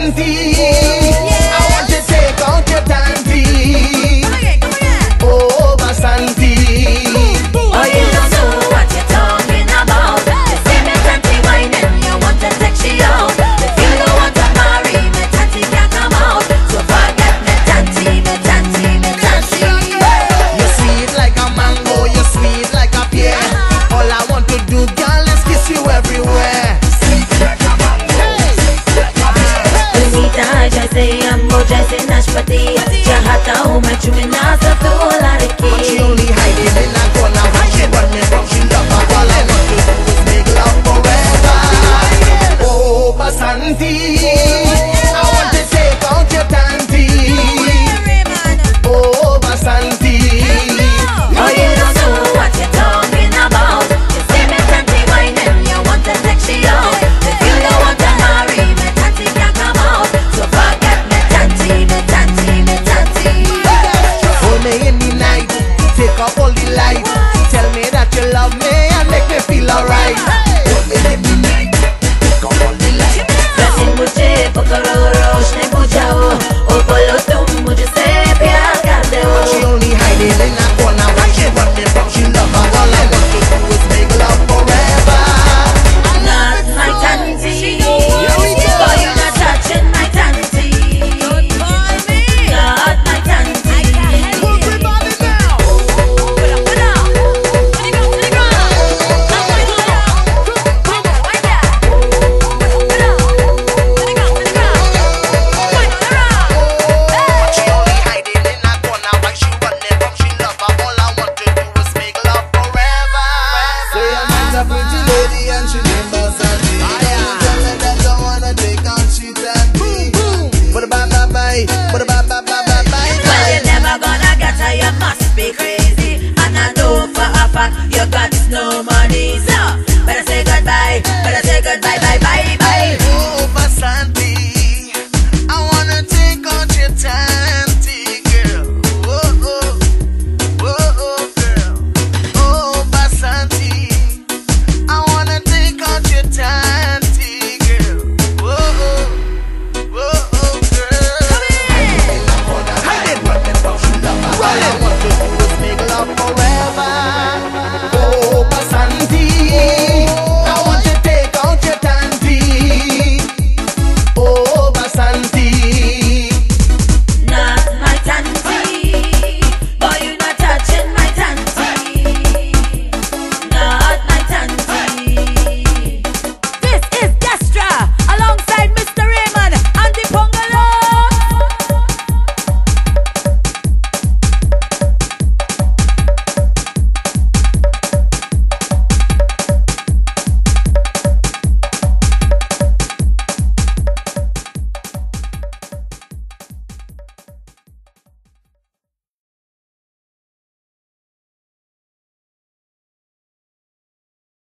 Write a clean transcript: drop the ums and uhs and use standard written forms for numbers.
Basanti. I want to take out your tanty. Oh, Basanti. Oh, you don't know what you're talking about. You see me tanty whining, you want to take she out. If you don't want to marry me, tanty can't come out. So forget me tanty, me tanty, me tanty. You sweet like a mango, you sweet like a pear. All I want to do, girl, is kiss you everywhere. जैसे नाशपति चाहता हूँ मैं चुमना सब तो लड़की. She only hiding in a corner, watching what me from. She love my all I want to do is make love forever. Oh, Basanti, I want to take out your tanty. Oh, Basanti. Oh, you don't know what you're talking about. You see me tanty whining, you want to take she out. If you don't want to marry me, tanty can't come out. So forget me tanty, me tanty, me tanty. Hold me in the night, take up all the light. Tell me that you love me and make me feel alright. Hold me in the night, take up all the light. वैसे मुझे पकड़ो रोशनी बुझाओ, ओ बोलो तुम मुझसे प्यार करते हो. She only hiding in a corner, watching what me from. She love my all I want to do is make love forever. Not my tanty, boy you're not touching my tanty. Not my tanty. Everybody now. She only hiding in a corner, why she want me from? She love her, all I want to do is make love forever. Say a man's a pretty lady and she named Basanti. Tell me that you wanna take on she tanty. But bye bye bye, but bye bye bye bye bye. Well, you're never gonna get her, you must be crazy. And I know for a fact you got no money.